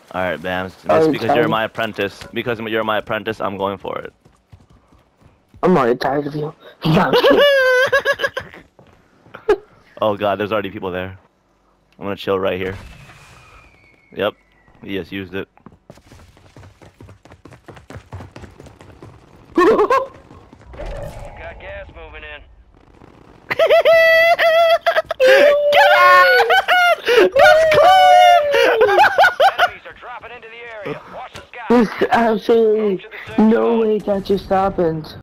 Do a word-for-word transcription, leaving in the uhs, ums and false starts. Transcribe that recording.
Alright, Bams. It's Oh, because you're my apprentice. Because you're my apprentice, I'm going for it. I'm already tired of you. Oh god, there's already people there. I'm gonna chill right here. Yep. He just used it. Got gas moving in. Get out! That's clean! Enemies are dropping into the area. Watch the sky. There's absolutely no way that just happened.